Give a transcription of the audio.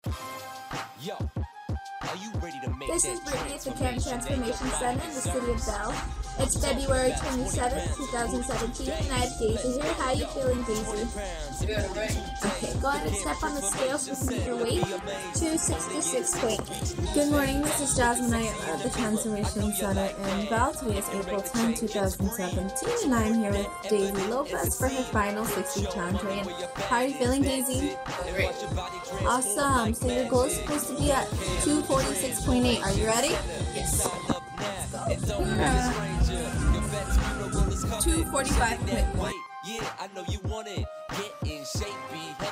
Yo, are you ready to make This is Brittany at the Karen Transformation Center in the city of Bell. It's February 27th, 2017, and I have Daisy here. How are you feeling, Daisy? Okay, go ahead and step on the scale so we can get your weight. 266.8. Good morning, this is Jasmine. I am at the Transformation Center in Bell. Today is April 10, 2017, and I'm here with Daisy Lopez for her final 60 challenge weigh-in. How are you feeling, Daisy? Great. Awesome. So your goal is supposed to be at 246.8. Are you ready? Yes. 245.1. Yeah, I know you want it. Get in shape, be